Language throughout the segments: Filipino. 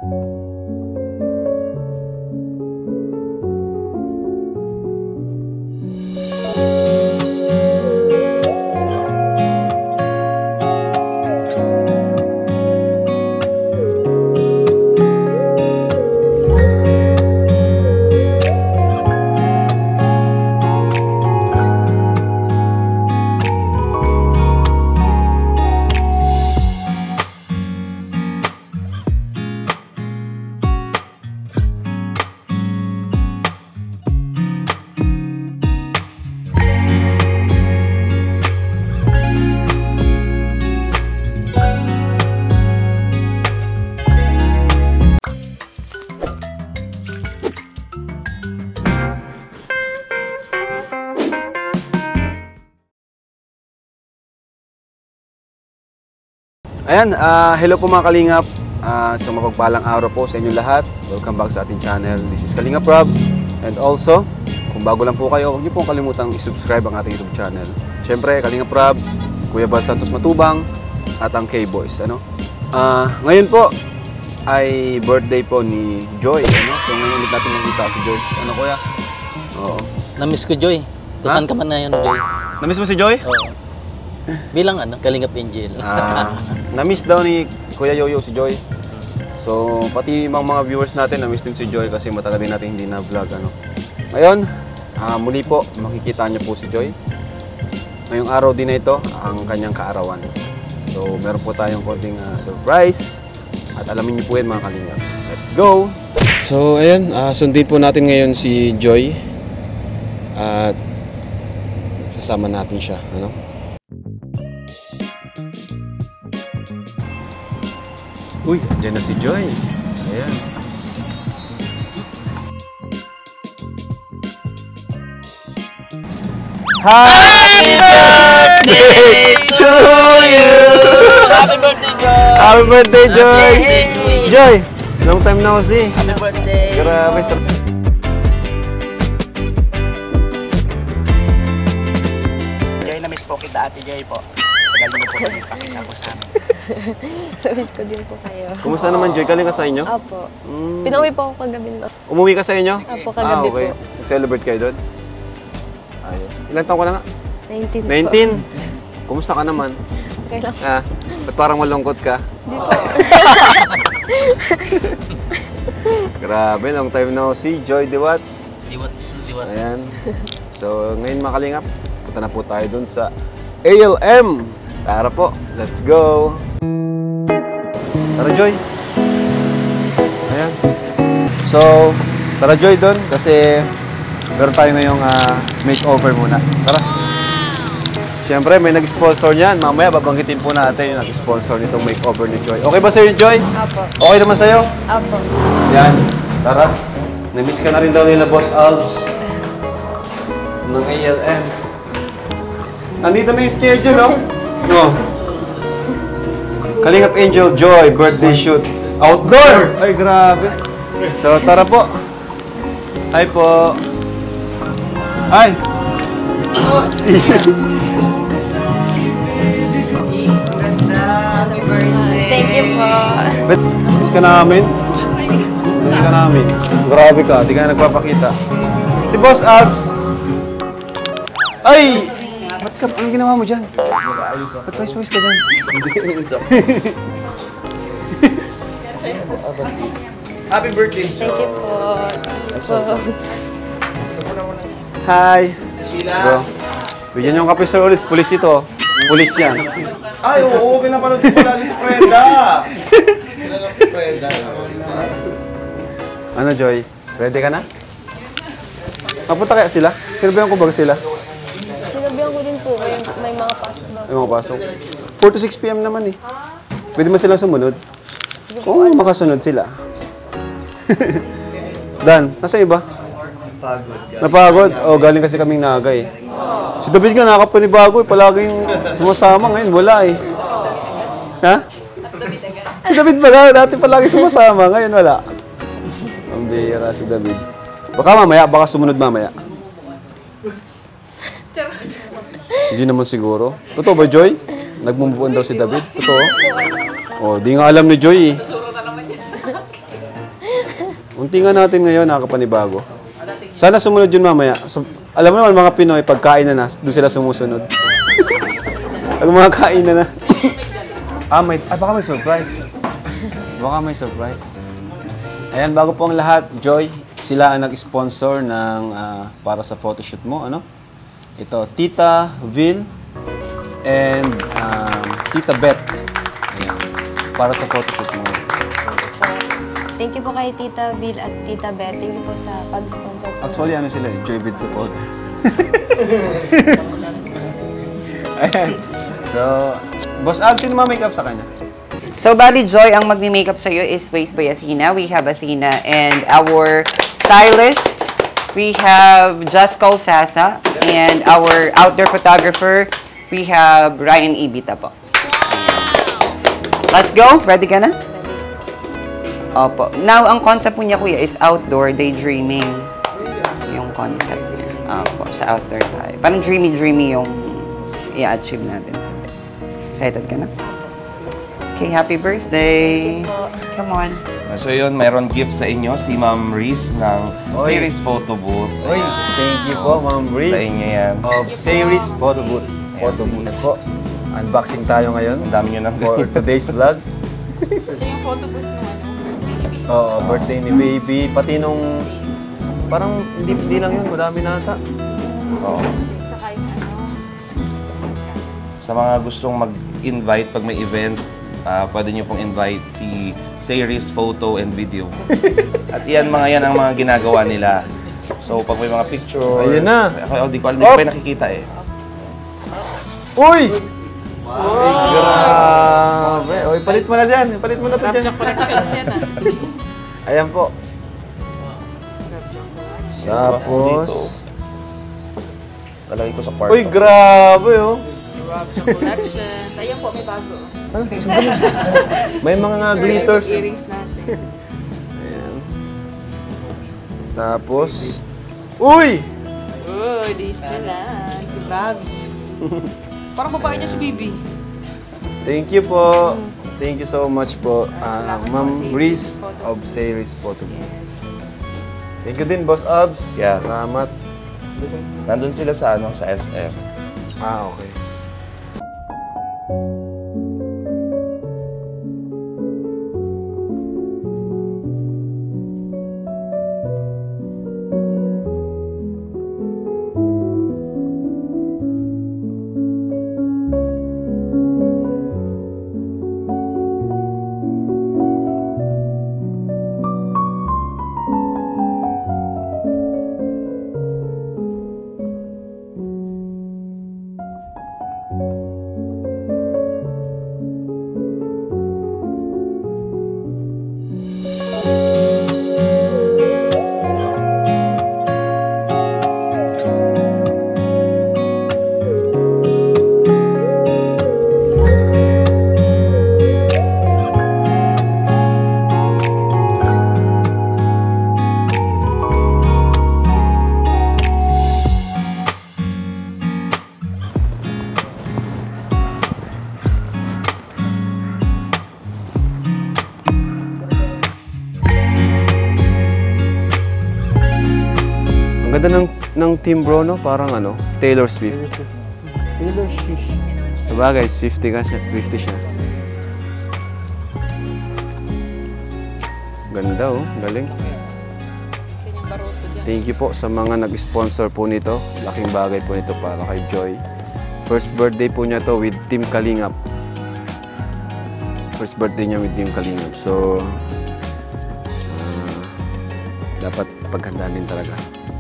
Ayan, hello po mga Kalingap. Sa mapagpalang araw po sa inyong lahat. Welcome back sa ating channel. This is Kalingap Rob. And also, kung bago lang po kayo, huwag niyo pong kalimutang i-subscribe ang ating YouTube channel. Siyempre, Kalingap Rob, Kuya Bal Santos Matubang, at ang K-Boys. Ngayon po ay birthday po ni Joy. So ngayon ulit natin nakita si Joy. Ano kuya? Oo. Namiss ko Joy. Kung saan ka man na yun, Joy? Namiss mo si Joy? Oo. Bilang Kalingap Angel. Namiss daw ni Kuya Yoyo si Joy. So, pati mga viewers natin, namiss din si Joy kasi matagal din natin hindi na-vlog. Ngayon, muli po, makikita niyo po si Joy. Ngayong araw din na ito, ang kanyang kaarawan. So, meron po tayong konting surprise. At alamin niyo po yan mga Kalingap. Let's go! So, ayan, sundin po natin ngayon si Joy. At sasama natin siya, Uy, dyan na si Joy. Ayan. Happy birthday to you! Happy birthday, Joy! Happy birthday, Joy! Hey. Joy! Long time no see. Happy birthday! Grabe sa... Joy, namiss po kita, Ate Joy po. Tagal mo po kami pakita po sa amin. Namiss ko din po kayo. Kumusta naman, Joy? Galing ka sa inyo? Apo. Pinauwi po ako kagabi. Umuwi ka sa inyo? Apo, kagabi okay. po. Nag-celebrate kayo doon? Ayos. Ilan taon ka na nga? 19 po. 19? Kumusta ka naman? Okay lang. Ba't parang malungkot ka? Grabe, long time no see. Joy Diwats. Diwats. Ayan. So, ngayon mga Kalingap, punta na po tayo dun sa ALM. Tara po, let's go! Tara, Joy! Ayan. So, tara, Joy, doon kasi meron tayo ngayong makeover muna. Tara! Siyempre, may nag-sponsor niyan. Mamaya, babanggitin po natin yung nag-sponsor nitong makeover ni Joy. Okay ba sa'yo, Joy? Apo. Okay naman sa'yo? Apo. Yan. Tara. Na-miss ka na rin daw nila, Boss Alves. Ng ALM. Nandito na yung schedule, no? No. Kalingap Angel Joy, birthday shoot. Outdoor! Ay, grabe. So, tara po. Hi po. Hi. See you. Thank you po. Bet, miss ka namin? Miss ka namin. Grabe ka, di ka na nagpapakita. Si Boss Abs. Ay! Ba't ka, anong ginawa mo dyan? Ba't pais-pais ka dyan? Happy birthday! Thank you po. Hi! Bro, bigyan yung kape sa ulit. Pulis ito. Pulis yan. Ay, oo, pinapanood ko lagi si Freda. Pinapanood si Freda. Ano, Joy? Ready ka na? Mapunta kaya sila? Sinabihan ko ba sila? Sinabihan ko din po, may mga pasok daw. May mga pasok. 4 to 6 p.m. naman eh. Pwede man silang sumunod? Kung makasunod sila. Dan, nasa iba? Napagod. O, galing kasi kaming Naga eh. Si David nga nakapanibago eh. Palaging sumasama ngayon. Wala eh. Ha? Si David pala, dati palagi sumasama. Ngayon wala. Ang bihira si David. Baka mamaya, baka sumunod mamaya. Hindi naman siguro. Totoo ba, Joy? Nagmumubuan daw si David? Totoo? O, di nga alam ni Joy eh. Muntingan natin ngayon, nakakapanibago. Sana sumunod yun mamaya. So, alam mo naman, mga Pinoy, pagkain na doon sila sumusunod. Pag mga kain na. Baka may surprise. Baka may surprise. Ayan, bago po ang lahat, Joy, sila ang nag-sponsor ng para sa photoshoot mo, ano? Ito, Tita Vil and Tita Beth. Ayan, para sa photoshoot mo. Thank you po kay Tita Vil at Tita Beth. Thank you po sa pag-sponsor po. Actually, ano sila eh, Joy Vid Support. Ayan. So, Boss Ab, sino ma-makeup sa kanya? So, bali, Joy, ang magmi-makeup sa'yo is Ways by Athena. We have Athena. And our stylist, we have Jasco Sasa. And our outdoor photographer, we have Ryan Ibita po. Let's go! Ready ka na? Opo. Now, ang concept po niya, kuya, is outdoor daydreaming. Yung concept niya. Opo, sa outdoor tayo. Parang dreamy-dreamy yung i-achieve natin. Excited ka na? Okay, happy birthday! Come on. So yun, mayroon gift sa inyo si Ma'am Riz ng Series Photo Booth. Oy, thank you po, Ma'am Riz. Sa inyo yan. Of Series Photo Booth. Photo Booth po. Unboxing tayo ngayon. Ang dami nyo nang For today's vlog. Ito yung photo booth na birthday ni Baby. Oo, birthday ni Baby. Pati nung, parang hindi lang yun, madami na ata. Oo. Sa kahit ano. Sa mga gustong mag-invite pag may event, pwede nyo pong invite si Series Photo and Video. At yan ang mga ginagawa nila. So pag may mga picture... Ayun na! Ako, di ko alam, hindi ko pa nakikita eh. Uy! Wow! Ay, grabe! Uy, palit mo na dyan. Palit mo na to dyan. Collections yan ah. Ayan po. Tapos... Lalagay ko sa kwarto. Uy, grabe oh! Collections. Ayun po, may bago. May mga glitters. Earrings natin. Ayan. Tapos... Uy! Uy, Disneyland. Si Bobby. Parang babae niya si Bibi. Thank you po. Thank you so much po, Ma'am Riz of Series Photo. Thank you din, Boss Abs. Yeah. Salamat. Nandun sila sa sa SM. Okay. Ganda ng team bro, no? Parang ano, Taylor Swift. Taylor Swift. Diba guys, 50 siya. Ganda oh, galing. Thank you po sa mga nag-sponsor po nito. Laking bagay po nito para kay Joy. First birthday po niya to with Team Kalingap. First birthday niya with Team Kalingap. So, dapat paghandaan din talaga.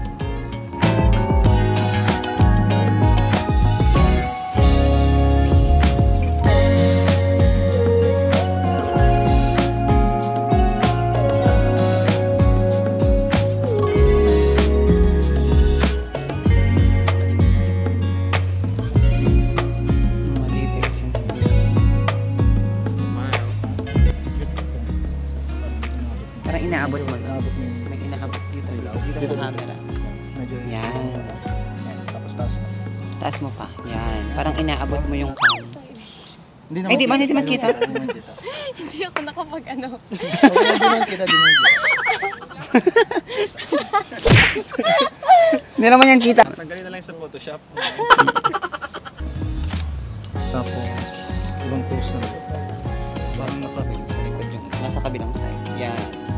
Inaabot mo. May inaabot dito sa camera. Yan. Tapos taas mo. Taas mo pa. Yan. Parang inaabot mo yung cam. Ay, di man kita. Hindi ako nakapag ano. Hindi man kita. Hindi naman yan kita. Tanggalin na lang sa Photoshop. Tapos, ibang post na. Parang Sa likod yung nasa kabilang side. Yan.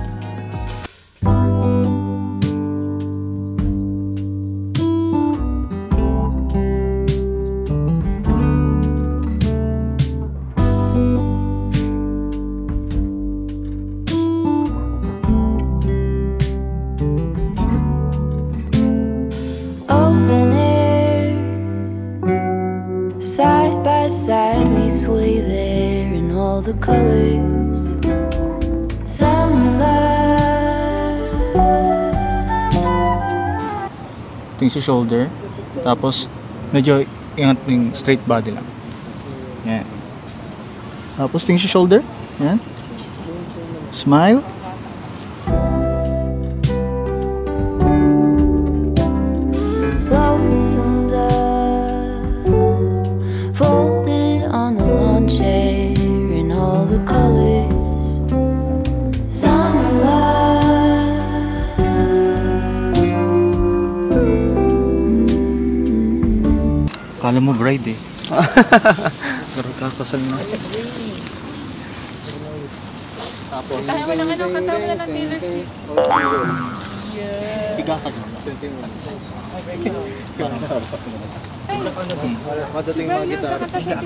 Open air, side by side we sway there in all the colors. Summer love. tingin sa shoulder. Tapos, medyo ingat yung straight body lang. Yan. Tapos, tingin sa shoulder. Yan. Smile. Lonesome dove, folded on the lawn chair in all the colors. Summer love. Kala mo bride eh. Pero kakasal na. Tayo mo ng ano, kanta mo na ng Taylor Swift. Higa ka dyan. Madating mga gitara.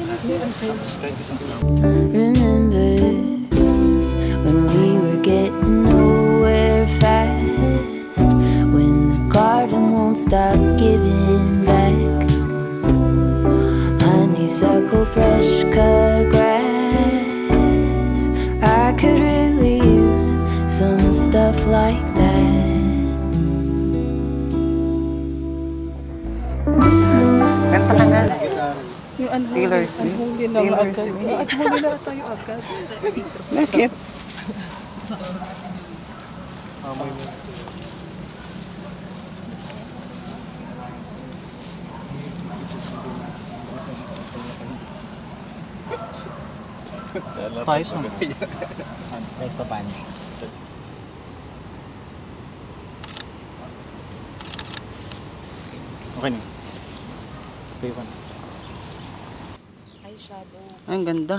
Remember when we were getting nowhere fast, when the garden won't stop giving back honeysuckle, fresh cut grass. I could really use some stuff like that. Kanta ka nga. Yung unholy. Taylor Swift. Unholy na Taylor agad. Swift. Unholy na tayo agad. Bakit? Payos naman. Okay na. Okay pa na. Ay, ang ganda.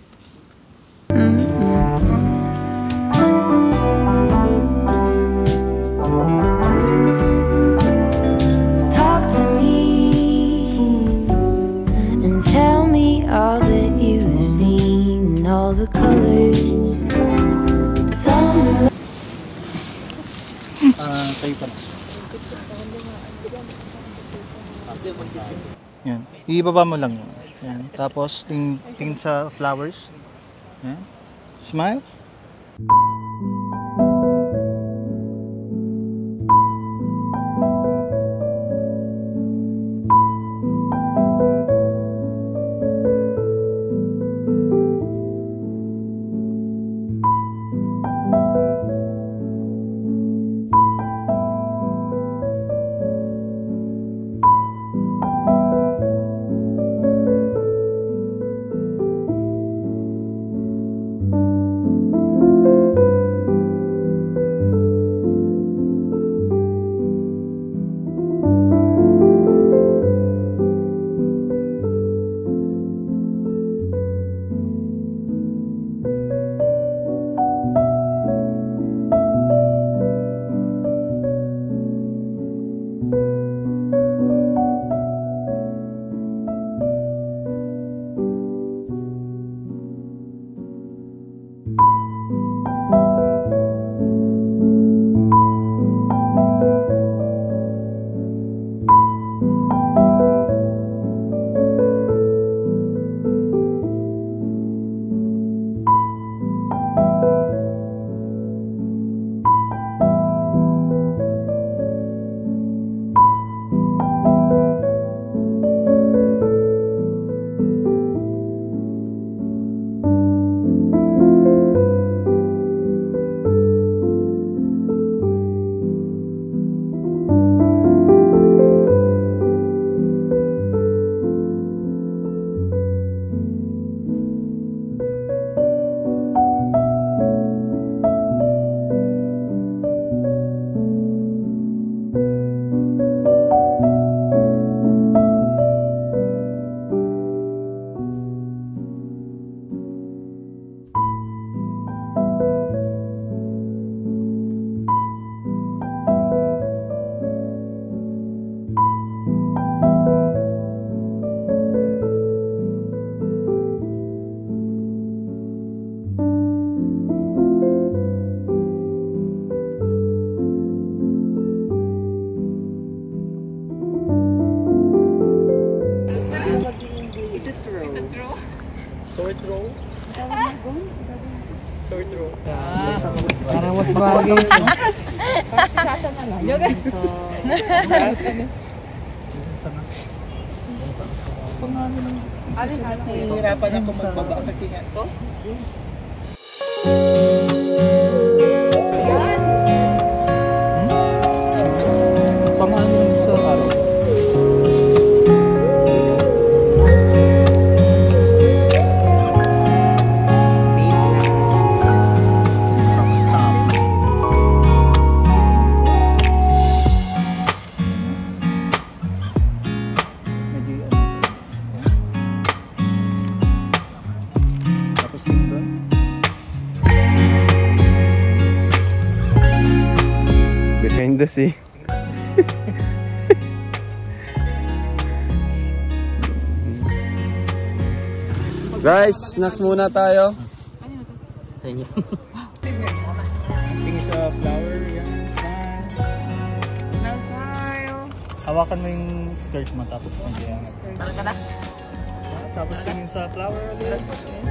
Talk to me and tell me all that you've seen, all the colors. Summer Tayo pa na. Yan. Ibaba mo lang yun. Yan. Tapos, tingin sa flowers. Yan. Smile. Parang mas bagay. Kasi sasa na lang. Hihirapan ako magbaba kasi nga to. Pamahali lang sa araw. Behind the scene. Guys, snacks muna tayo. Sa inyo. Tingin sa flower, yan, smile. Smile. Hawakan mo yung skirt mo tapos nandiyan. Parang ka na? Tapos tingin sa flower ulit.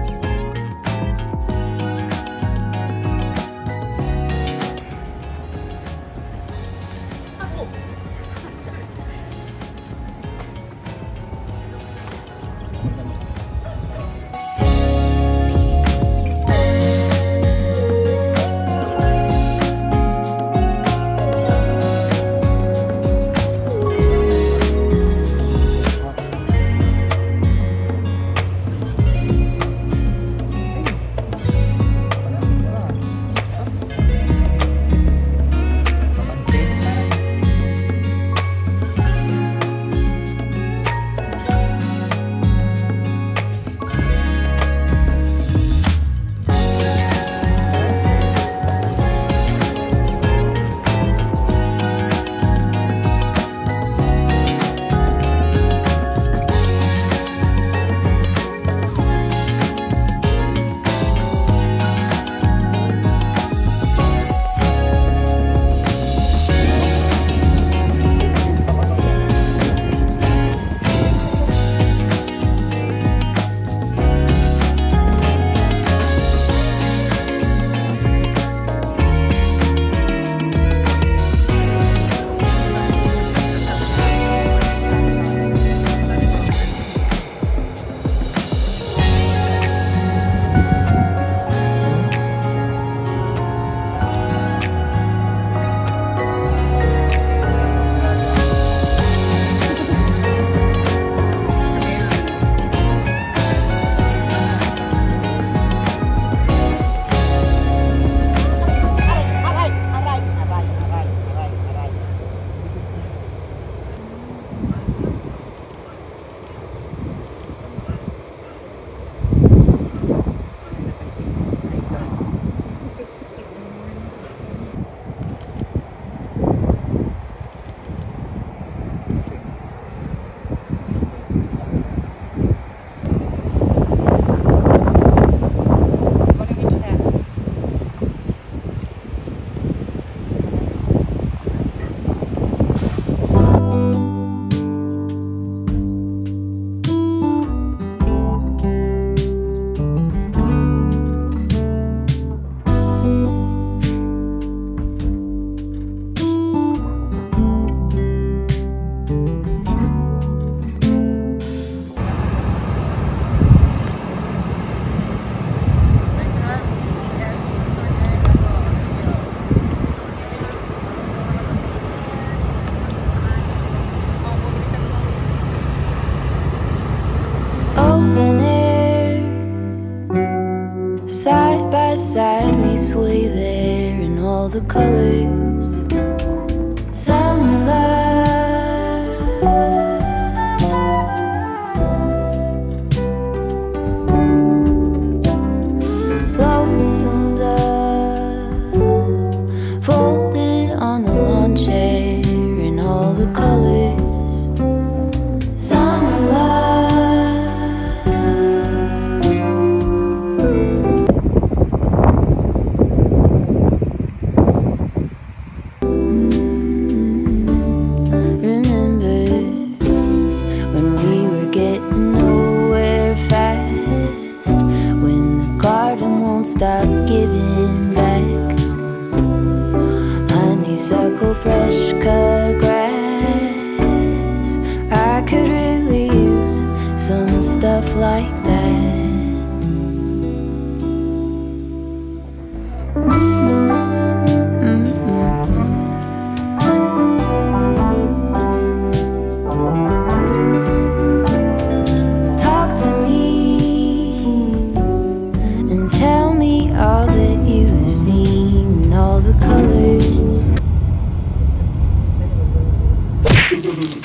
Open air, side by side we sway there in all the colors. Sunlight, lonesome dove, folded on the lawn chair in all the colors. Sunlight.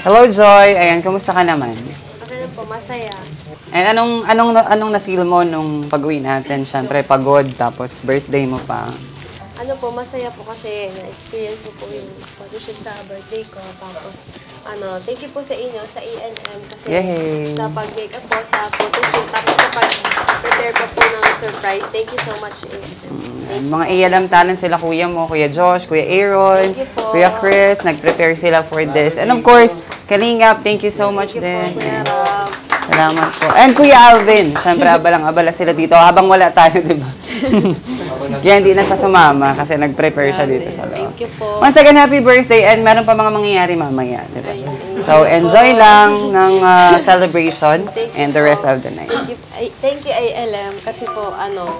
Hello, Joy. Ayan, kumusta ka naman? Okay na po, masaya. And anong na-feel mo nung pag-uwi natin? Siyempre, pagod, tapos birthday mo pa. Ano po, masaya po kasi na-experience ko po yung photoshoot sa birthday ko. Tapos, thank you po sa inyo, sa ELM, kasi Yay! sa pag-makeup po, sa photoshoot, tapos sa pag-prepare ko po ng surprise. Thank you so much, ELM. Mga ELM talent sila, kuya mo, Kuya Josh, Kuya Aaron, Thank you po. Kuya Chris, nag-prepare sila for this. And of course, Kalingap, thank you so much din. Thank you po, Kuya Rob. Salamat po. And Kuya Alvin, siyempre abalang-abala sila dito habang wala tayo, di ba? Kaya hindi na siya sumama kasi nag-prepare siya dito sa loob. Thank you po. Once again, happy birthday and meron pa mga mangyayari mamaya, di ba? So, enjoy lang ng celebration and the rest of the night. Thank you, ALM, kasi po,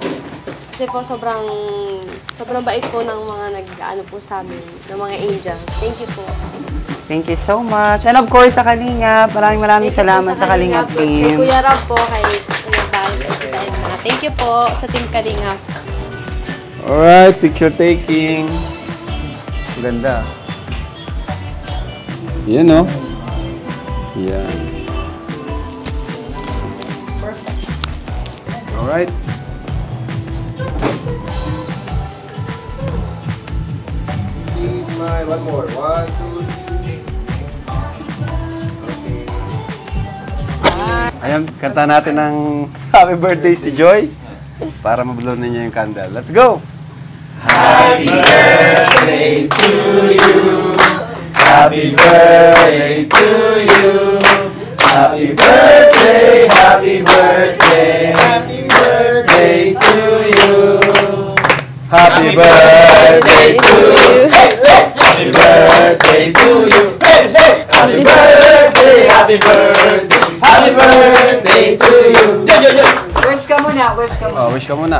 sobrang bait po ng mga nag-ano po sa amin, ng mga angels. Thank you po. Thank you so much. And of course, sa Kalingap, maraming salamat sa Kalingap team. Kay Kuya Rob po, kay Kuya Val, kay Tita Edna. Thank you po sa Team Kalingap. Alright, picture taking. Ganda. Yan, no? Yan. Alright. Smile, one more. 1, 2, 3. Ayan, kanta natin ng happy birthday si Joy para mablow na niya yung candle. Let's go! Happy birthday to you. Happy birthday to you. Happy birthday, happy birthday. Happy birthday to you. Happy birthday to you. Happy birthday to you. Happy birthday, happy birthday. Happy birthday to you. Wish ka muna, wish ka muna. Oh, wish ka muna.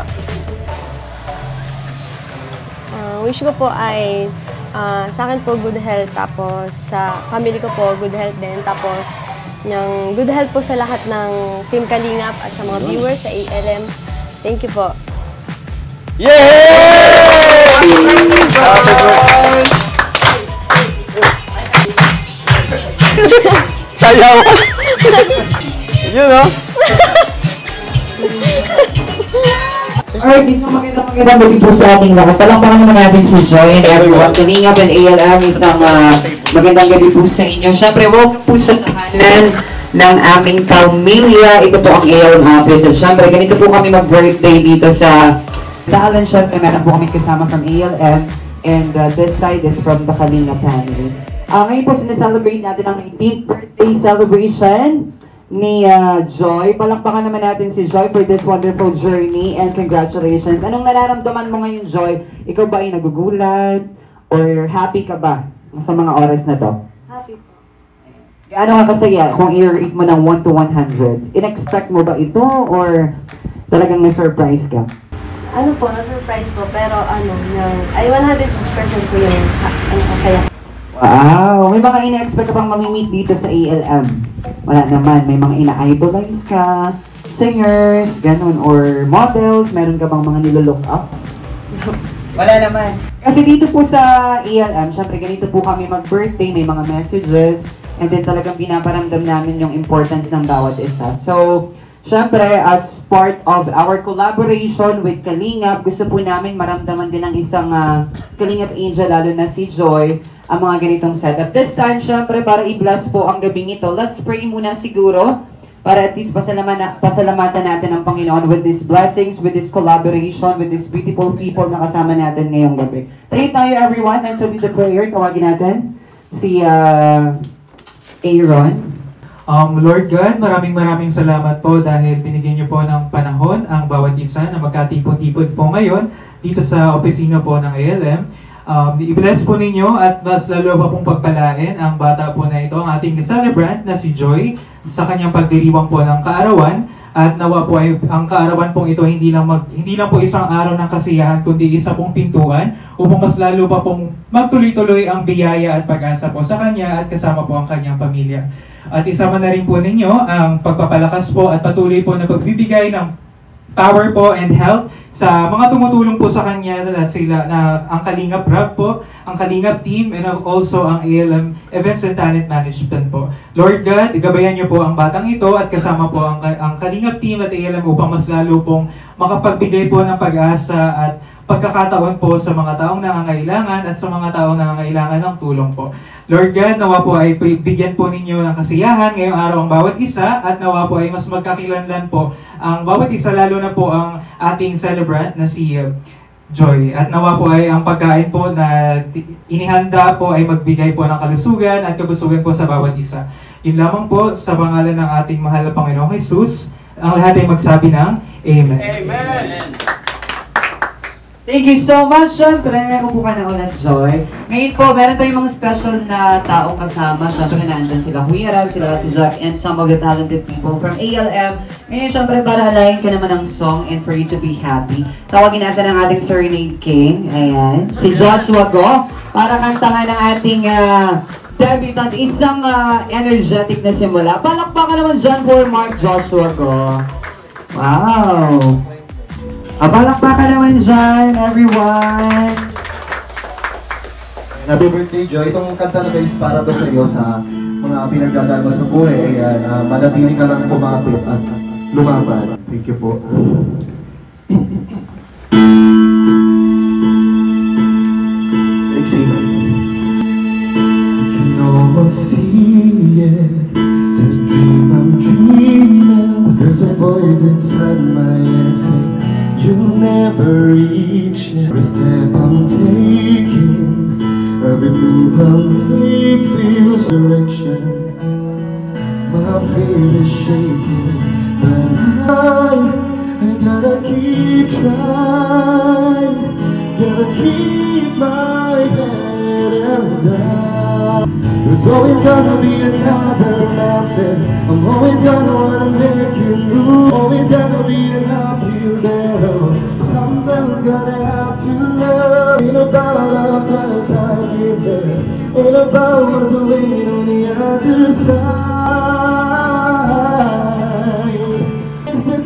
Wish ko po ay sa akin po good health, tapos sa family ko po good health din, tapos yung good health po sa lahat ng Team Kalingap at sa mga viewers sa ALM. Thank you po. Yay! Happy birthday! Sayaw! Yun, no? Alright, isang magandang gabi po sa ating lahat. Palakpakan naman natin si Joy and everyone. Kalingap and ALM, isang magandang gabi po sa inyo. Siyempre, welcome po sa tahanan ng aming pamilya. Ito po ang ALM office. At siyempre, ganito po kami mag-birthday dito sa Tahanan. Siyempre, meron po kami kasama from ALM and this side is from the Kalingap family. Ngayon po, sineselebrate natin ang 19th birthday celebration ni Joy. Palakpakan naman natin si Joy for this wonderful journey and congratulations. Anong nararamdaman mo ngayon, Joy? Ikaw ba ay nagugulat or happy ka ba sa mga oras na to? Happy po. Gaano ka kasaya kung i-rate mo ng 1 to 100? In-expect mo ba ito or talagang may surprise ka? Ano po, na-surprise po, pero ay 100% po yung kasaya. Wow! May mga ina-expect ka pang mamimit dito sa ALM. Wala naman. May mga ina-idolize ka, singers, ganun, or models. Meron ka bang mga nilolook up? Wala naman. Kasi dito po sa ALM, syempre ganito po kami mag-birthday, may mga messages, and then talagang binaparamdam namin yung importance ng bawat isa. So, syempre, as part of our collaboration with Kalingap, gusto po namin maramdaman din ng isang Kalingap Angel, lalo na si Joy, ang mga ganitong setup. This time, syempre, para i-bless po ang gabing ito, let's pray muna siguro para at least pasalamatan natin ang Panginoon with these blessings, with this collaboration, with these beautiful people na kasama natin ngayong gabi. Tayo everyone, and to lead the prayer, tawagin natin si Aaron. Lord God, maraming salamat po dahil binigyan niyo po ng panahon ang bawat isa na magkatipon-tipon po ngayon dito sa opisina po ng ALM. I-bless po ninyo at mas lalo pa pong pagpalain ang bata po na ito, ang ating celebrant na si Joy, sa kanyang pagdiriwang po ng kaarawan. At nawa po ay ang kaarawan pong ito hindi lang po isang araw ng kasiyahan, kundi isa pong pintuan upang mas lalo pa pong magtuloy-tuloy ang biyaya at pag-asa po sa kanya at kasama po ang kanyang pamilya. At isama na rin po ninyo ang pagpapalakas po at patuloy po na pagbibigay ng power po and health sa mga tumutulong po sa kanya na ang Kalingap Rap po, ang Kalingap team, and also ang ALM Events and Talent Management po. Lord God, gabayan niyo po ang batang ito at kasama po ang Kalingap team at ALM upang mas lalo pong makapagbigay po ng pag-asa at pagkakataon po sa mga taong nangangailangan at sa mga taong nangangailangan ng tulong po. Lord God, nawa po ay bigyan po ninyo ng kasiyahan ngayong araw ang bawat isa at nawa po ay mas magkakilanlan po ang bawat isa, lalo na po ang ating celebrant na si Joy. At nawa po ay ang pagkain po na inihanda po ay magbigay po ng kalusugan at kabusugan po sa bawat isa. Yun lamang po sa pangalan ng ating mahal na Panginoong Jesus, ang lahat ay magsabi ng Amen. Amen! Thank you so much. Siyempre, upo ka na ulit, Joy. Ngayon po, meron tayong mga special na taong kasama. Siyempre, nandyan sila Kuya Rab, sila Ate Jack, and some of the talented people from ALM. Ngayon, siyempre, para halayin ka naman ng song and for you to be happy, tawagin natin ang ating Serenade King. Ayan, si Joshua Go, para kantahan ang ating debutant. Isang energetic na simula. Palakpakan naman dyan for Mark Joshua Go. Wow! Palakpakan naman dyan, everyone! Happy birthday, Joy. Itong kanta na guys para to sa iyo sa mga pinagdadaan mo sa buhay. Ayan, manatili ka lang kumapit at lumaban. Thank you po. You can almost see it, the dream I'm dreaming. There's a voice inside my head saying you'll never reach it. Every step I'm taking, every move I make feels direction. My feet is shaking, but I gotta keep trying. Gotta keep my head held down. There's always gonna be another mountain. I'm always gonna wanna make it move. Always gonna be an uphill battle. Sometimes gonna have to love. Ain't about how fast I get there. Ain't about what's waiting on the other side. It's the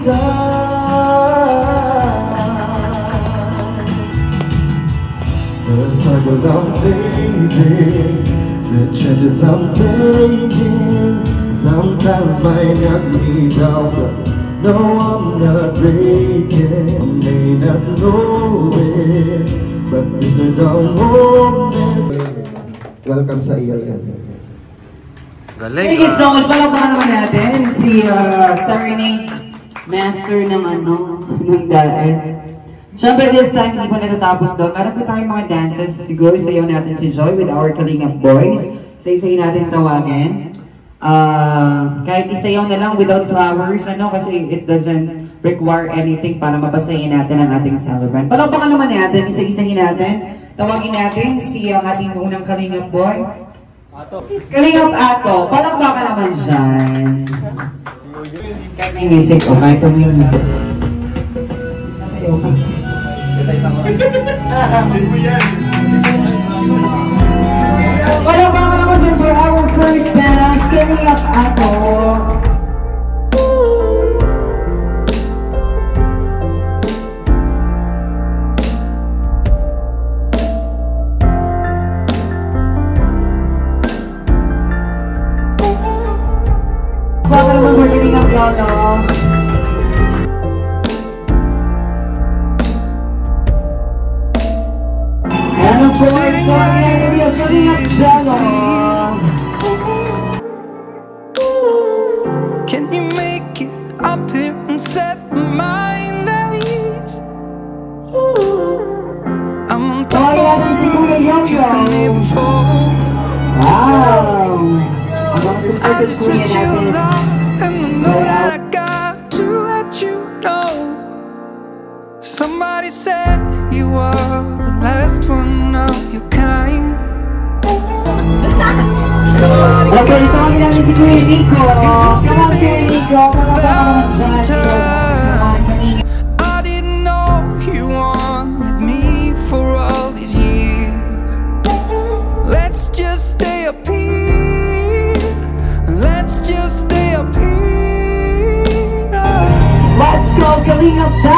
climb. The struggle I'm facing, the chances I'm taking, sometimes might knock me down, but no, I'm not breaking. I may not know it, but these are the moments. Welcome sa ALM. Galing. Thank you so much. Palakpakan naman natin si Serenade Master ng ng daan. Siyempre, this time, hindi po natatapos doon. Meron po tayong mga dances. Siguro, isayaw natin si Joy with our Kalingap boys. Isa-isayin natin tawagin. Kahit isayaw na lang without flowers, kasi it doesn't require anything para mapasayin natin ang ating celebrant. Palakpakan naman natin, isa-isayin natin. Tawagin natin si ating unang Kalingap boy. Kalingap Ato, palakpakan naman dyan. Kahit may music o kahit may music. Palakpakan naman dyan for our first dance, Kalingap Ato. Palakpakan naman for Kalingap Ato. And of course, can you make it up here and set my mind at ease? I'm on top of the room, you can never fall. Wow! I just wish you love and I know that I got to let you know. Somebody said you are the last one of your kind. Okay, so natin si Kuya Nico. Come on, Kuya Nico. I didn't know you wanted me for all these years. Let's just stay up here. Let's just stay up here. Let's go, Kalingap.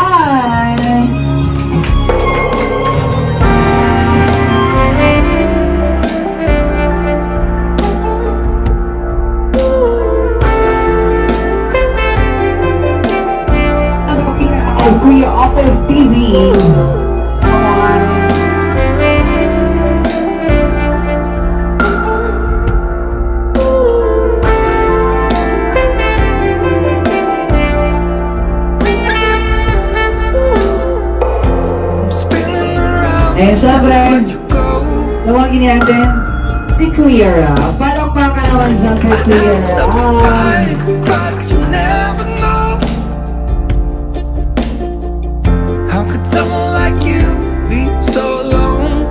And syempre, tawagin natin si Kuya Rap. Palakpakan naman syempre Kuya Rap. But you never know. How could someone like you be so alone?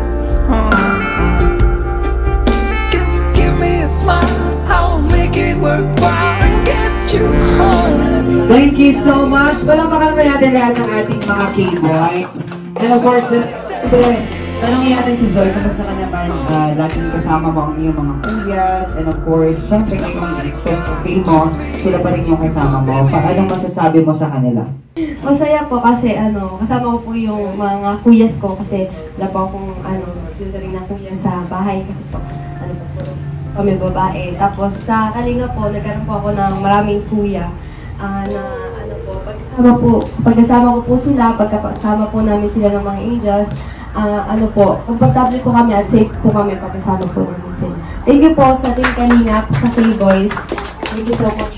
Can you give me a smile? I will make it worthwhile and get you home. Thank you so much. Palakpakan naman natin lahat ng ating mga K-Boys. And of course, tanongin natin si Joy, kamusta ka naman? Laging kasama mo ang iyong mga kuyas, and of course, syempre ngayong birthday mo, sila pa rin yung kasama mo. Anong masasabi mo sa kanila? Masaya po kasi kasama ko po yung mga kuyas ko kasi wala po akong tutoring na kuya sa bahay kasi po kami babae. Tapos sa Kalinga po, nagkaroon po ako ng maraming kuya na pagkasama ko po sila, pagkasama po namin sila ng mga angels, komportable po kami at safe po kami pagkasama po namin sila. Thank you po sa Team Kalingap, sa K-Boys. Thank you so much.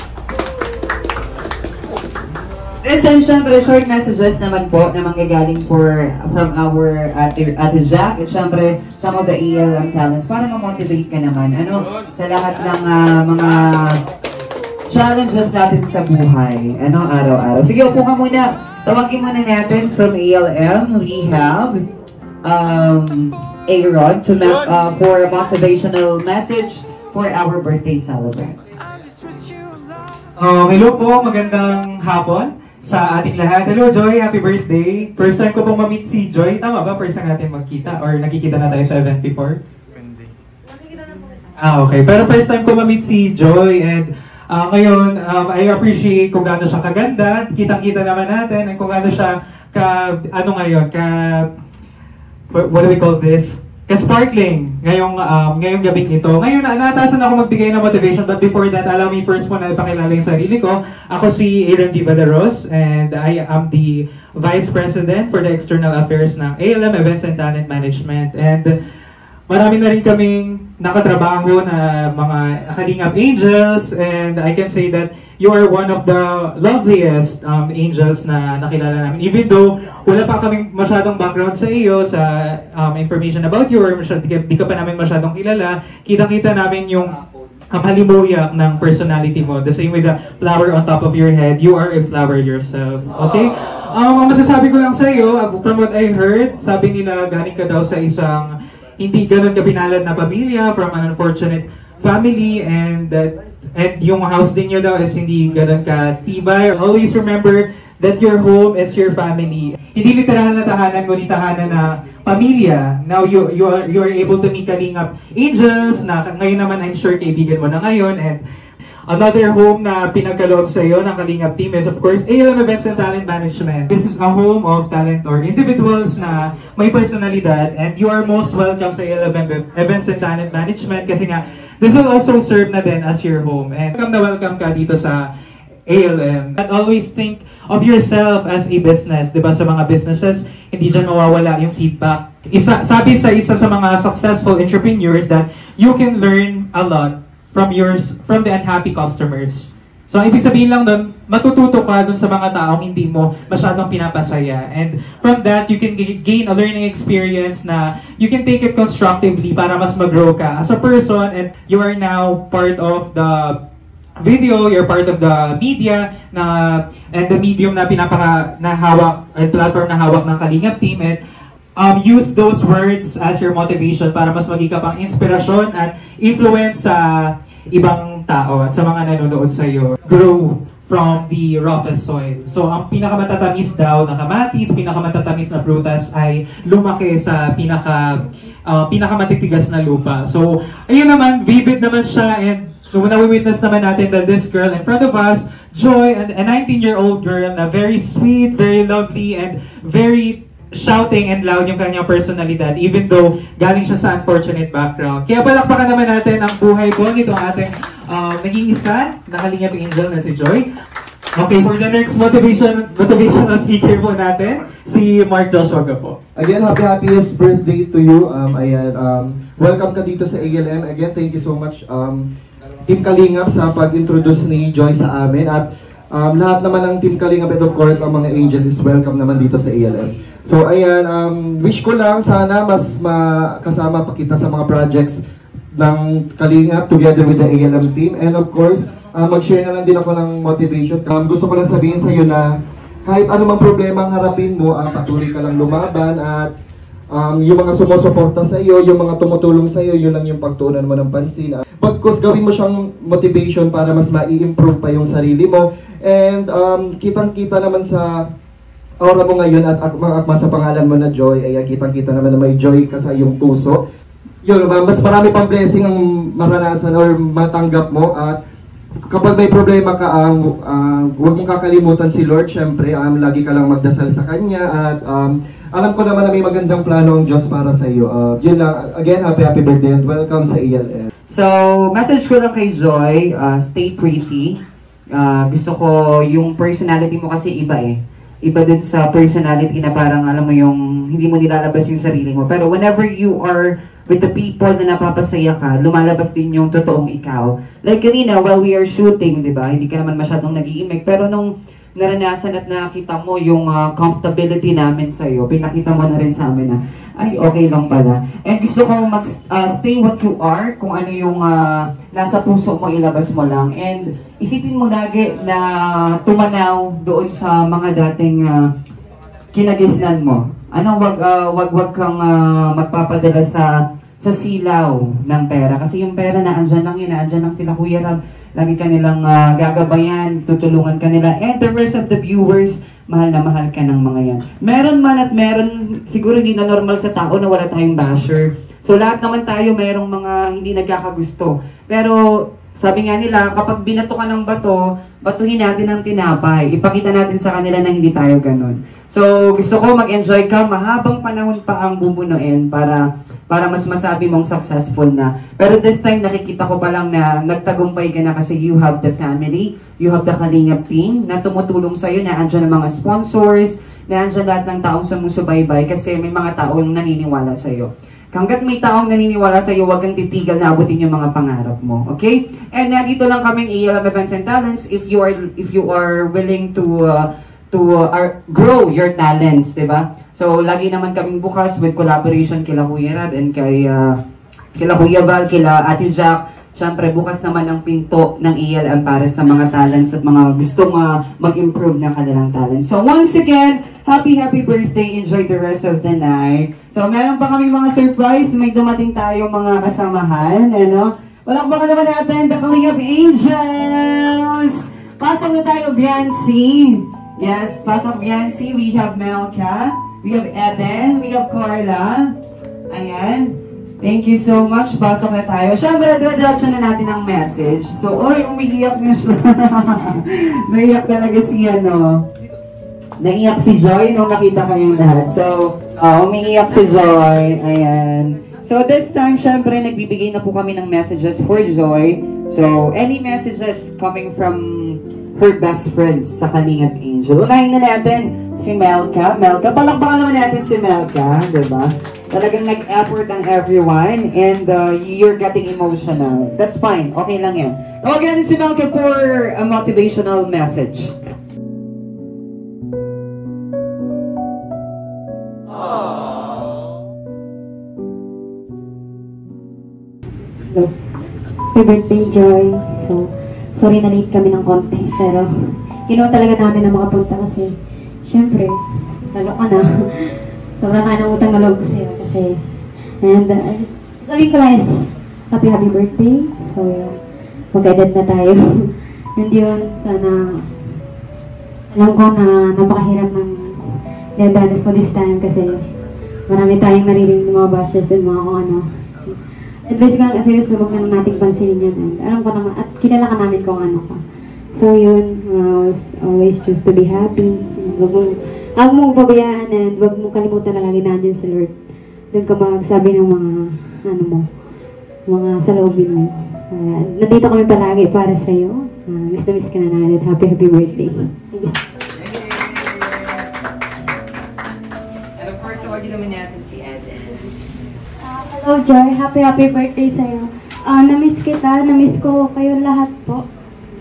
And syempre, short messages naman po na manggagaling from our Ate Jack at syempre some of the ELM talents para ma-motivate ka naman sa lahat ng mga challenges natin sa buhay, araw-araw. Sige, upo ka muna. Tawagin muna natin from ALM. We have Aaron for a motivational message for our birthday celebrant. Hello po, magandang hapon sa ating lahat. Hello Joy, happy birthday. First time ko pong ma-meet si Joy. Tama ba? First time natin magkita? Or nakikita na tayo sa event before? Okay. Pero first time ko ma-meet si Joy and ngayon, I appreciate kung gaano siya kaganda. Kitang-kita naman natin and kung gaano siya what do we call this? Ka-sparkling ngayong gabing ito. Ngayon, naatasan ako magbigay ng motivation, but before that, allow me first muna ipakilala yung sarili ko. Ako si Aaron Vivadaros and I am the Vice President for the External Affairs ng ALM Events and Talent Management. And marami na rin kaming nakatrabaho na mga Kalingap angels, and I can say that you are one of the loveliest angels na nakilala namin. Even though wala pa kaming masyadong background sa iyo, sa information about you, or di ka pa namin masyadong kilala, kitang-kita namin yung halimuyak ng personality mo. The same with the flower on top of your head, you are a flower yourself. Okay? Ang masasabi ko lang sa iyo, from what I heard, sabi nila galing ka daw sa isang hindi ganun kabinalad na pamilya, from an unfortunate family, and yung house din nyo daw is hindi ganun ka-tibay. Always remember that your home is your family. Hindi literal na tahanan, ngunit tahanan na pamilya. Now, you are able to meet Kalingap angels, na ngayon naman I'm sure kaibigan mo na ngayon, and another home na pinagkaloob sa iyo ng Kalingap team is of course ALM Events and Talent Management. This is a home of talent or individuals na may personalidad, and you are most welcome sa ALM Events and Talent Management kasi nga this will also serve na din as your home. And welcome ka dito sa ALM. And always think of yourself as a business. Diba sa mga businesses, hindi dyan mawawala yung feedback. Sabi sa isa sa mga successful entrepreneurs that you can learn a lot from the unhappy customers. So, ang ibig sabihin lang doon, matututo ka dun sa mga taong hindi mo masyadong pinapasaya. And from that, you can gain a learning experience na you can take it constructively para mas mag-grow ka as a person, and you are now part of the video, you're part of the media and the medium na hawak, at platform na hawak ng Kalingap team, and use those words as your motivation para mas maging ka pang inspirasyon at influence sa ibang tao at sa mga nanonood sa iyo. Grow from the roughest soil. So, ang pinakamatatamis daw na kamatis, pinakamatatamis na prutas ay lumaki sa pinakamatitigas na lupa. So, ayun naman, vivid naman siya, and nawi-witness naman natin that this girl in front of us, Joy, a 19-year-old girl na very sweet, very lovely, and very shouting and loud yung kanyang personalidad, even though galing siya sa unfortunate background. Kaya palakpakan naman natin ang buhay po nitong ating nag-iisa na Kalingap angel na si Joy. Okay, for the next motivational speaker po natin, si Mark Joshua po. Again, happiest birthday to you. Welcome ka dito sa ALM. Again, thank you so much, Team Kalingap, sa pag-introduce ni Joy sa amin. At lahat naman ng Team Kalingap, and of course, ang mga angel is welcome naman dito sa ALM. So ayan, wish ko lang sana mas makasama pa kita sa mga projects ng Kalingap together with the ALM team. And of course, mag-share na lang din ako ng motivation. Gusto ko lang sabihin sa iyo na kahit anumang problema ang harapin mo, patuloy ka lang lumaban at yung mga sumusuporta sa iyo, yung mga tumutulong sa iyo, yun lang yung pagtuunan mo ng pansin. Pagkos gawin mo siyang motivation para mas ma-improve pa yung sarili mo. And kitang-kita naman sa aura mo ngayon at akma sa pangalan mo na Joy, ayan, kitang-kita naman na may joy ka sa iyong puso. Yun, mas marami pang blessing ang maranasan or matanggap mo. At kapag may problema ka, huwag mong kakalimutan si Lord. Siyempre, lagi ka lang magdasal sa Kanya. At alam ko naman na may magandang plano ang Diyos para sa iyo. Yun lang, again, happy birthday and welcome sa ELM. So, message ko lang kay Joy, stay pretty. Gusto ko yung personality mo kasi iba eh. Iba dun sa personality na parang alam mo yung hindi mo nilalabas yung sarili mo. Pero whenever you are with the people na napapasaya ka, lumalabas din yung totoong ikaw. Like kanina, while we are shooting, di ba? Hindi ka naman masyadong nag-iimik. Pero nung naranasan at nakita mo yung comfortability namin sa'yo, pinakita mo na rin sa amin na, ay, okay lang pala. And gusto ko stay what you are, kung ano yung nasa puso mo, ilabas mo lang. And isipin mo lagi na tumanaw doon sa mga dating kinagisnan mo. Wag kang magpapadala sa silaw ng pera. Kasi yung pera na andyan lang yun, andyan lang sila Kuya Rab. Lagi ka nilang gagabayan, tutulungan ka nila. And the rest of the viewers, mahal na mahal ka ng mga yan. Meron man at meron, siguro hindi na normal sa tao na wala tayong basher. So lahat naman tayo merong mga hindi nagkakagusto. Pero sabi nga nila, kapag binato ka ng bato, batuhin natin ang tinapay. Ipakita natin sa kanila na hindi tayo ganun. So gusto ko mag-enjoy ka, mahabang panahon pa ang bumunuin para mas masabi mong successful na. Pero this time, nakikita ko pa lang na nagtagumpay ka na kasi you have the family, you have the Kalingap team na tumutulong sa'yo, na andyan ang mga sponsors, na andyan lahat ng taong sumusubaybay kasi may mga taong naniniwala sa'yo. Hanggat may taong naniniwala sa'yo, huwag kang titigal na abutin yung mga pangarap mo. Okay? And nandito lang kaming ELM Events and Talents if you are willing to grow your talents, diba? So, lagi naman kaming bukas with collaboration kila Kuya Rab and kila Kuya Val, kila Ate Jack. Siyempre, bukas naman ang pinto ng ELM para sa mga talents at mga gustong mag-improve ng kanilang talents. So, once again, happy birthday. Enjoy the rest of the night. So, meron pa kaming mga surprise. May dumating tayong mga kasamahan. Ano? Walang baka naman natin, the Kalingap Angels! Pasok na tayo, Biancy. Yes, pasok Biancy. We have Melka. We have Eden. We have Carla. Ayan. Thank you so much. Pasok na tayo. Siyempre, dire-diretso na natin ang message. So, umiiyak na siya. Naiyak talaga si naiyak si Joy nung nakita kayong lahat. So, umiiyak si Joy. Ayan. So, this time, siyempre, nagbibigay na po kami ng messages for Joy. So, any messages coming from her best friends sa Kalingap Angel. Unahin na natin si Melka. Palakpakan naman natin si Melka, diba? Talagang nag-effort ang everyone and you're getting emotional. That's fine. Okay lang yan. Tawagin natin si Melka for a motivational message. Hello. Happy birthday, Joy. So, sorry na late kami ng konti, pero ginawa talaga namin na makapunta kasi syempre, lalo ka na. Sobrang ka ng utang na loob ko sa'yo kasi and sabihin ko lang is happy birthday. So, mag-edit na tayo. And yun, sana alam ko na napakahirap ng dadanas mo this time kasi marami tayong naririnig ng mga bashers and mga kung ano. Advice ko lang kasi huwag na lang nating pansinin yan. And alam ko naman, at kilala ka namin kung ano ka. So yun, always choose to be happy. Huwag mong pabayaan and huwag mong kalimutan na lagi nandiyan si Lord. Doon ka magsabi ng mga, mga saloobin mo. Nandito kami palagi para sa'yo. Miss na miss ka na namin. Happy birthday. Thank you. And of course, tawagin naman natin si Eden. Hello Joy, happy birthday sa'yo. Na-miss kita, na-miss ko kayo lahat po.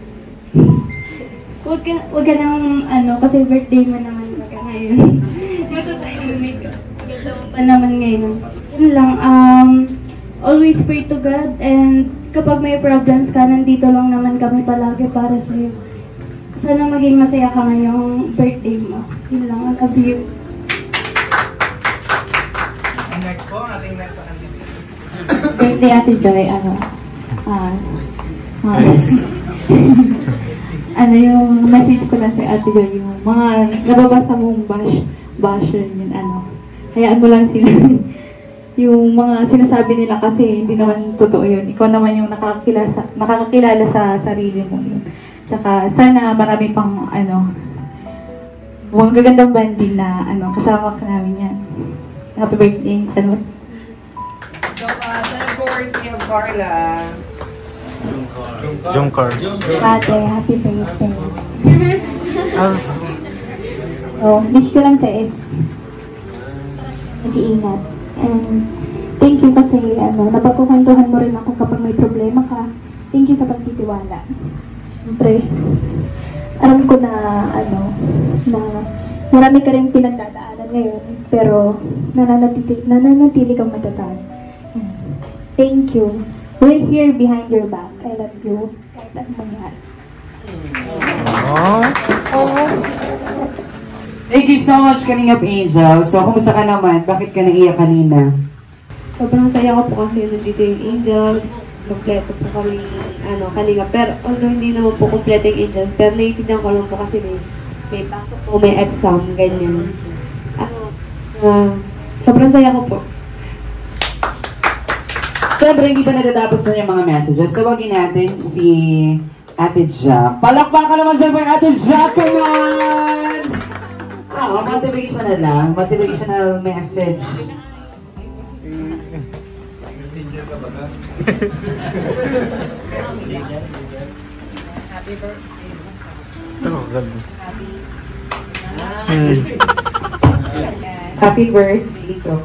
Huwag ka nang kasi birthday mo naman baka ngayon. masasabi ko. Ganda mo pa naman ngayon. Yun lang, always pray to God, and kapag may problems ka, nandito lang naman kami palagi para sa'yo. Sana maging masaya ka ngayong birthday mo. Yun lang, I love you. And next po, ating next sa Birthday Ate Joy, yung message ko na si Ate Joy, yung mga nababasa mong basher yun, hayaan mo lang sila. Yung mga sinasabi nila kasi hindi naman totoo yun. Ikaw naman yung nakakakilala sa sarili mo yun. Tsaka sana marami pang mga gagandang banding na kasama ka namin yan. Happy birthday, Salud. So, of course, we have Carla. Jungkar. Ate, happy birthday. Wish ko lang sa mag-iingat. And thank you kasi napagkukwentuhan mo rin ako kapag may problema ka. Thank you sa pagtitiwala. Siyempre, alam ko na na marami ka rin pinagdadaanan ngayon, pero nananatili kang matatag. Thank you. We're here behind your back. I love you. Kahit anong mangyari. Thank you so much, Kalingap Angel. So, kumusta ka naman? Bakit ka naiyak kanina? Sobrang saya ko po kasi nandito yung Angels. Kompleto po kami, Kalingap. Pero, although hindi naman po kompleto yung Angels, pero naiintindihan ko lang po kasi may pasok po, may exam, ganyan. Sobrang saya ko po. Siyempre, hindi pa natatapos na yung mga messages. Tawagin natin si Ate Jack. Palakpakan naman dyan by Ate Jack! Come on! Motivational lang. Motivational message. Happy birthday. Happy birthday, Joy.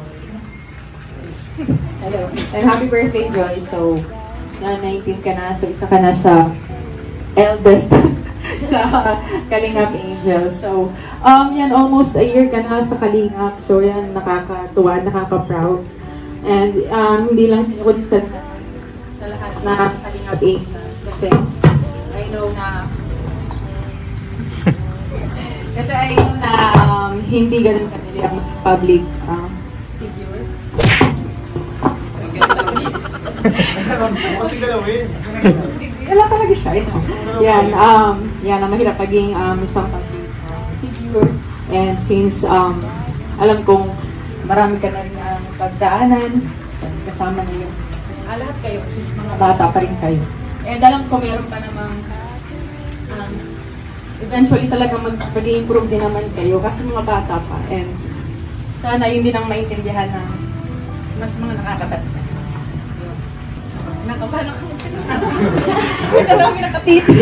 Hello. And happy birthday, Joy. So, 19 ka na. So, isa ka na sa eldest sa Kalingap Angels. So, yan, almost a year ka na sa Kalingap. So, yan, nakakatuwa, nakaka-proud. And, hindi lang sa kundi sa lahat na Kalingap Angels. Kasi, I know na hindi ganun kanila ang public figure. Wala talaga siya, Yan, yan, mahirap maging isang public figure. And since alam kong marami ka na rin pagdaanan, kasama na yung lahat kayo, since mga bata pa rin kayo. And alam ko meron pa namang eventually talaga mag-improve din naman kayo kasi mga bata pa. And sana yun din ang maintindihan ng mas mga nakakatanda. Nakabahan ako kasi dami nakatiti.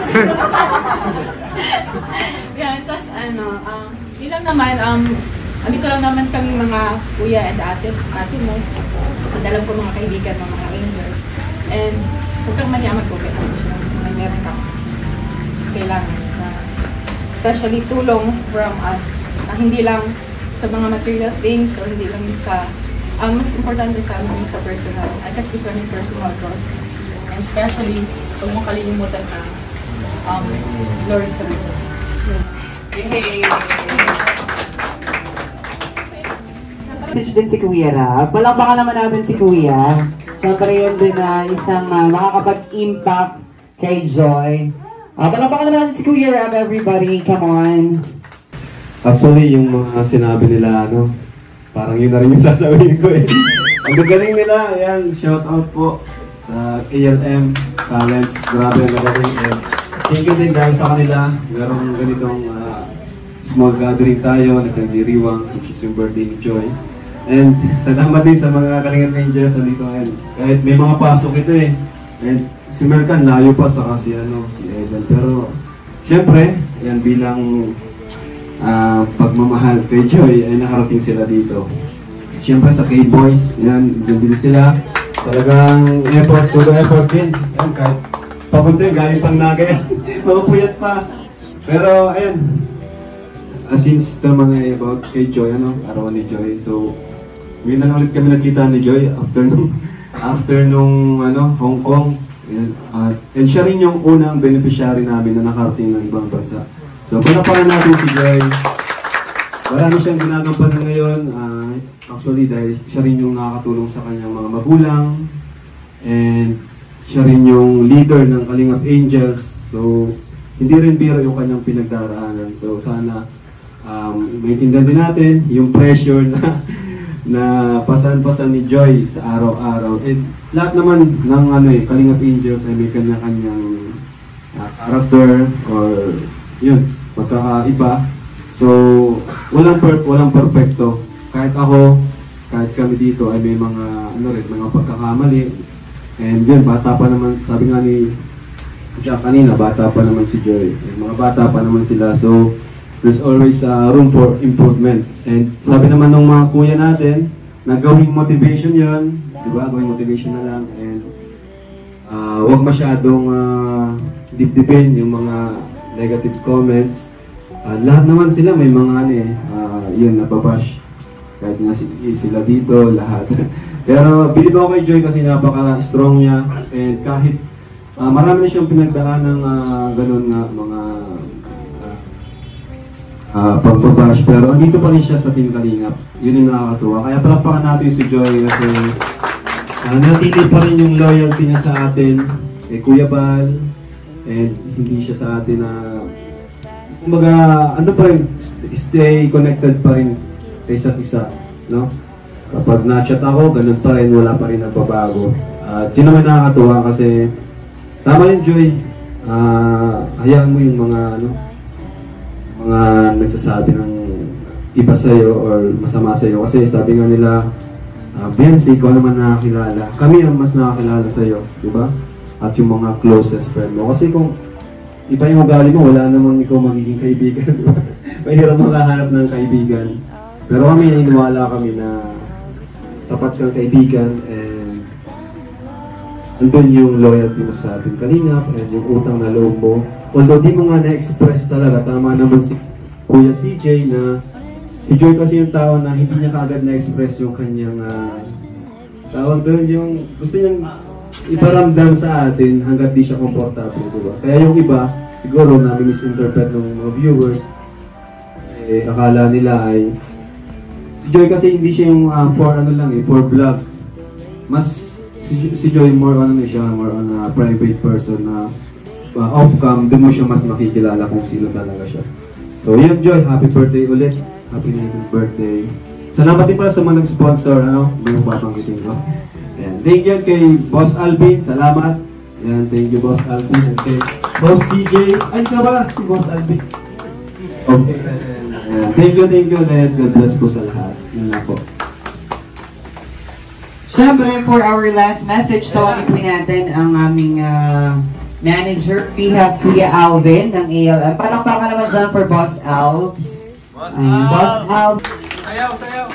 Yan, tapos ilang naman, andito lang naman kami mga kuya and ate mo. At alam ko mga kaibigan, mga angels. And huwag kang manyaman po kaya may meron kang kailangan na especially tulong from us na hindi lang sa mga material things or hindi lang sa mas importante sa amin yung sa personal kasi gusto namin personal growth and especially huwag mong kalilimutan na glory sa Lord. Message din si Kuya Rab. Palakpakan naman natin si Kuya. Siyempre yun din na isang makakapag-impact kay Joy. Palakpakan naman natin si Kuya Rab, everybody. Come on. Actually, yung mga sinabi nila, parang yun na rin yung sasabihin ko Ang gagaling nila, yan, shout out po sa ALM Talents. Grabe ang gagaling. Thank you din dahil sa kanila. Merong ganitong small gathering tayo, nagkandiriwang, which is yung birthday ni Joy. And salamat din sa mga Kalingap Angels nandito ngayon. Kahit may mga pasok ito And si Mercan layo pa sa si Evan. Pero syempre, yan bilang pagmamahal kay Joy ay nakarating sila dito. Syempre sa K-Boys, yan, din sila. Talagang effort, todo effort din. Yan, kahit papunta galing pang Naga yan. Mapupuyat pa. Pero ayan, since naman about kay Joy, arawan ni Joy. So, ngayon na ulit kami nakita ni Joy after nung Hong Kong. And siya rin yung unang beneficiary namin na nakarating ng ibang bansa. So, panapakan natin si Joy. Marami siyang ginagampanan ngayon. Actually, dahil siya rin yung nakakatulong sa kanyang mga magulang. And siya rin yung leader ng Kalingap Angels. So, hindi rin biro yung kanyang pinagdaraanan. So, sana maintindihan din natin yung pressure na pasan-pasan ni Joy sa araw-araw. And lahat naman ng Kalingap Angels ay may kanya-kanyang character or yun, magkakaiba. So, walang perfecto. Kahit ako, kahit kami dito ay may mga mga pagkakamali. And yun, bata pa naman, sabi nga ni Jack kanina, bata pa naman si Joy. Mga bata pa naman sila. So, there's always room for improvement. And sabi naman ng mga kuya natin, na gawing motivation yun. Diba? Gawing motivation na lang. And huwag masyadong dip-dipin yung mga negative comments. Lahat naman sila may mga yun, nababash. Kahit nga sila dito, lahat. Pero believe ako kay Joy kasi napaka-strong niya. And kahit marami na siyang pinagdaan ng ganun nga mga pagbabash. Pero andito pa rin siya sa Team Kalingap. Yun yung nakakatuwa. Kaya palakpakan natin si Joy kasi natili pa rin yung loyalty niya sa atin. Kay Kuya Bal. And hindi siya sa atin na kumbaga, pa rin, stay connected pa rin sa isa't isa, no? Kapag na-chat ako, ganun pa rin, wala pa rin nagbabago. At yun naman nakakatuwa kasi tama yun, Joy. Hayaan mo yung mga nagsasabi ng iba sa'yo or masama sa'yo. Kasi sabi nga nila, Biancy, ikaw naman nakakilala. Kami ang mas nakakilala sa'yo, di ba? At yung mga closest friend mo. Kasi kung iba yung ugali mo, wala namang ikaw magiging kaibigan, di ba? Mahirap makahanap ng kaibigan. Pero kami, naniniwala kami na tapat kang kaibigan and andun yung loyalty mo sa ating Kalingap and yung utang na loob mo. Although di mo nga na-express talaga, tama naman si Kuya CJ na si Joy kasi yung tao na hindi niya kaagad na-express yung kanyang tawag doon, yung gusto niyang iparamdam sa atin hanggat di siya komportable, diba? Kaya yung iba, siguro na-misinterpret ng mga viewers, akala nila ay si Joy kasi hindi siya yung for vlog. Mas si Joy more on private person na off-cam, doon mo siya mas makikilala kung sino talaga siya. So yun, Joy, happy birthday ulit. Happy birthday. Salamat din pala sa mga nag-sponsor, may babanggitin ko. Ayan. Thank you kay Boss Alvin, salamat. Ayan, thank you Boss Alvin. And kay Boss CJ, ay ka ba si Boss Alvin? Okay. Thank you, and God bless po sa lahat. Yun na po. Siyempre, for our last message, tawagin po natin ang aming manager. We have Kuya Alvin ng ALM. Palakpakan naman dyan for Boss Alves. Boss Alves. Sayaw!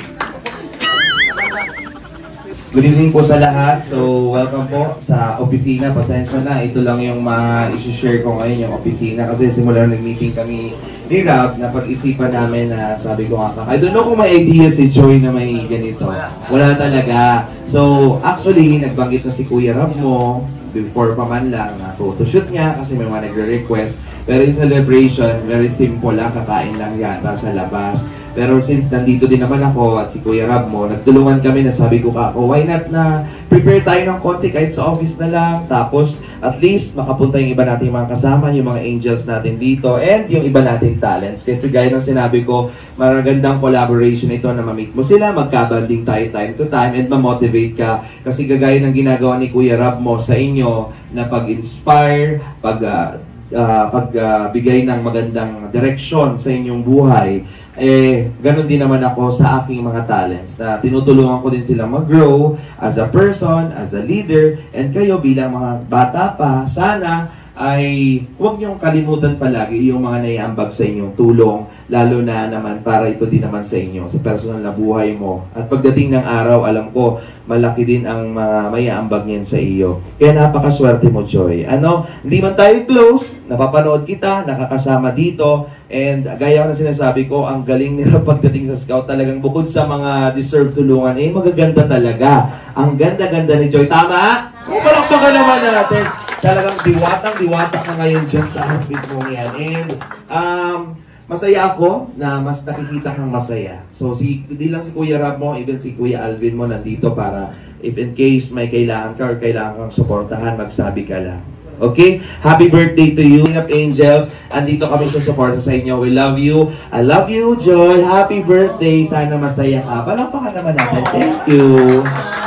Good evening po sa lahat. So, welcome po sa opisina. Pasensya na, ito lang yung ma-share ko ngayon, yung opisina. Kasi simula nag-meeting kami ni Rob, napag-isipan namin na sabi ko nga, I don't know kung may idea si Joy na may ganito. Wala talaga. So, actually, nagbanggit na si Kuya Rob mo, before pa man lang, na photoshoot niya kasi may mga nagre-request. Pero yung celebration, very simple lang, kakain lang yata sa labas. Pero since nandito din naman ako at si Kuya Rob mo, nagtulungan kami na sabi ko why not na prepare tayo ng konti kahit sa office na lang. Tapos at least makapunta yung iba nating mga kasama, yung mga angels natin dito and yung iba nating talents. Kasi gaya ng sinabi ko, magandang collaboration ito na ma-meet mo sila, magkabanding tayo time to time and ma-motivate ka. Kasi gagaya ng ginagawa ni Kuya Rob mo sa inyo na pag-inspire, pagbigay ng magandang direksyon sa inyong buhay. Ganun din naman ako sa aking mga talents na tinutulungan ko din silang mag-grow as a person, as a leader, and kayo bilang mga bata pa, sana ay huwag niyong kalimutan palagi yung mga naiambag sa inyong tulong lalo na naman para ito din naman sa inyo, sa personal na buhay mo. At pagdating ng araw, alam ko, malaki din ang mga maiaambag niyan sa iyo. Kaya napakaswerte mo, Joy. Hindi man tayo close, napapanood kita, nakakasama dito, and gaya na sinasabi ko, ang galing nila pagdating sa Scout, talagang bukod sa mga deserve tulungan, magaganda talaga. Ang ganda-ganda ni Joy. Tama? Palakpakan naman natin. Talagang diwatang-diwata ka ngayon dyan sa outfit mo yan. And, masaya ako na mas nakikita kang masaya. So, hindi lang si Kuya Rab mo, even si Kuya Alvin mo nandito para if in case may kailangan ka or kailangan kang suportahan, magsabi ka lang. Okay? Happy birthday to you, Angels. Andito kami sa suporta sa inyo. We love you. I love you, Joy. Happy birthday. Sana masaya ka. Palakpakan naman natin. Thank you.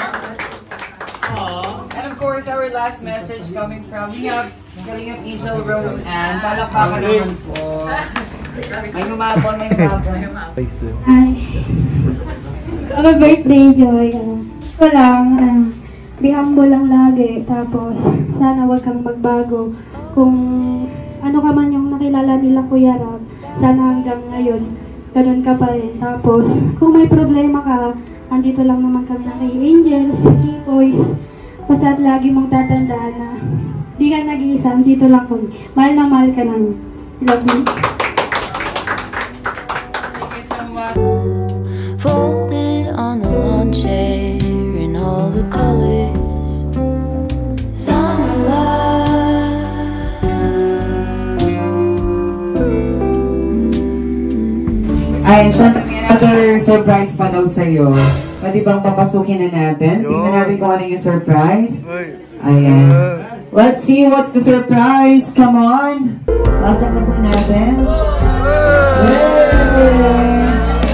Our last message coming from Kalingap Angel Rose and palakpakan naman po. May humabon. Hi. Happy birthday, Joy. Ito lang, be humble lang lagi. Tapos, sana wag kang magbago. Kung ano ka man yung nakilala nila, Kuya Rab, sana hanggang ngayon, ganun ka pa rin. Tapos, kung may problema ka, andito lang naman kami na kay Angels, kay Boys. Basta lagi mong tatandaan na di ka nag-iisa, dito lang kami. Mahal na mahal ka namin. Love you. Thank you so much. Folded on the lawn chair in all the colors. Summer love. Ay, syempre may another surprise pa daw sa'yo. Pwede bang papasukin na natin? Tingnan natin kung ano yung surprise. Ayan. Let's see what's the surprise. Come on. Pasok na po natin. Yay!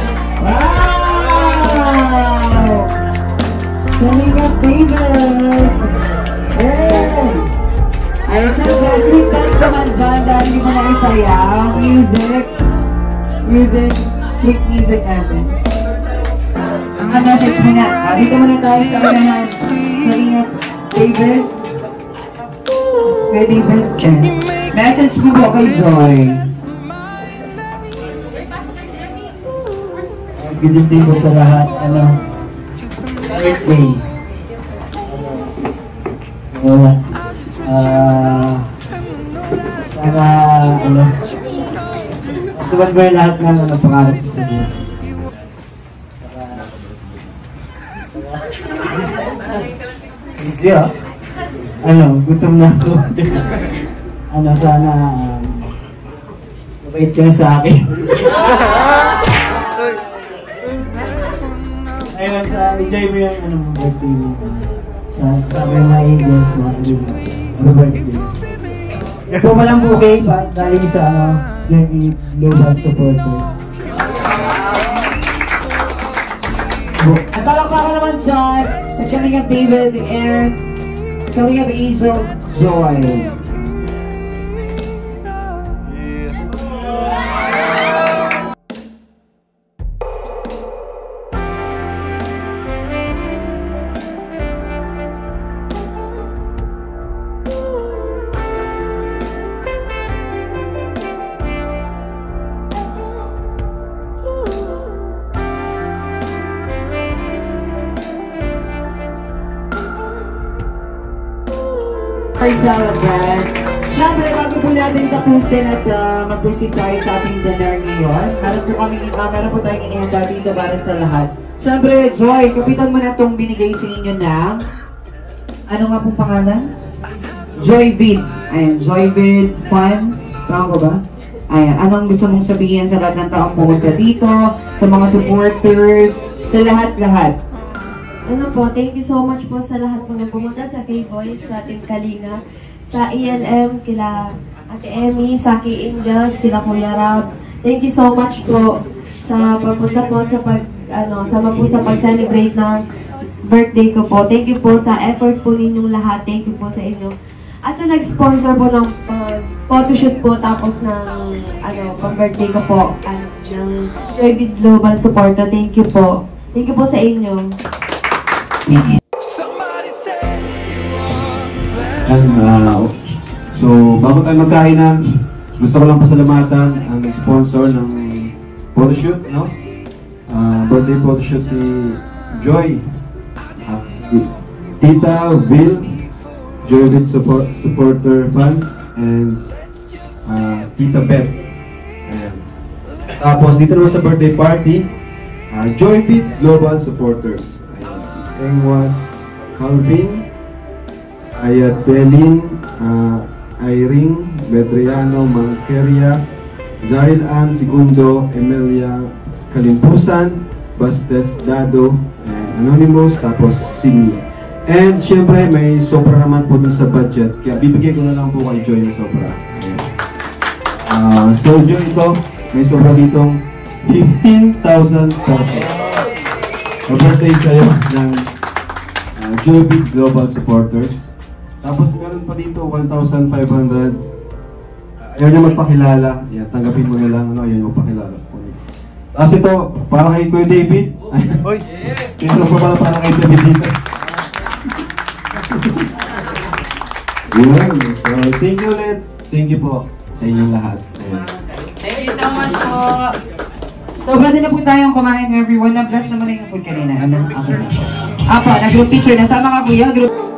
Wow! Kalingap David! Yay! Ayan, syempre, sweet dance naman dyan dahil hindi mo na isayaw. Music, sweet music natin. Ang message mo na, dito muna tayo sa unahan. Kalingap David. Kay David. Message mo po kay Joy. Good evening po sa lahat. Birthday. Sana, tuwan ba yung lahat ng pangarap sa buhay? Easy gutom na ako. Sana, mabait ka na sa akin. Ayun, enjoy mo yung birthday mo. Sa mga Angels mo, birthday. Ito pa lang bouquet dahil sa Joy Global Supporters. At palakpakan naman dyan sa Kalingap David and Kalingap Angels Joy. Celebrate. Siyempre, bago po natin tapusin at mag-proceed tayo sa ating dinner ngayon, meron po tayong inihanda dito para sa lahat. Siyempre, Joy, kapitan mo na itong binigay sa inyo na, ano nga pong pangalan? Joyvid. Ayan, Joyvid Funds. Tama ba? Ayan, anong gusto mong sabihin sa lahat ng taong pumunta dito, sa mga supporters, sa lahat-lahat? Thank you so much po sa lahat po na pumunta sa K-Boys, sa Team Kalinga, sa ELM, kila Ate Emmy, sa K-Angels, kila Kuya Rab. Thank you so much po sa pagpunta po sa sama po sa pag-celebrate ng birthday ko po. Thank you po sa effort po ninyong lahat. Thank you po sa inyo. At sa nag-sponsor po ng photoshoot po tapos ng pang-birthday ko po ng Joy Global Supporter. Thank you po. Thank you po sa inyo. So, bago tayo magkainan, gusto ko lang pasalamatan ang sponsor ng photoshoot, no? Birthday photoshoot ni Joy. Tita Vil, Joy with supporter fans, and Tita Beth. Ayan. Tapos dito naman sa birthday party, Joy Pit Global Supporters. Ayan, si Engwas Calvin, Ayadelin, Irene Bedriano Manqueria, Zail Ann Segundo, Emilia Kalimpusan, Bastes Dado, and Anonymous, tapos Sydney. And syempre may sobra naman po dun sa budget, kaya bibigay ko na lang po kay Joy ng sobra. So Joy, ito may sobra ditong 15,000 pesos. Birthday sa'yo ng Joy Big Global Supporters. Tapos meron pa dito 1,500. Ayaw niya magpakilala. Yan, tanggapin mo na lang. Ayaw niya magpakilala. Tapos ito, para kay Kuya David. Ito na pa pala para kay David dito. Yun. So, thank you ulit. Thank you po sa inyong lahat. Ayan. Thank you so much po. So, pwede na po tayong kumain everyone. Na-bless naman na yung food kanina. Ano? Okay na po. Apa, nag-group picture na. Sama ka kuya. Group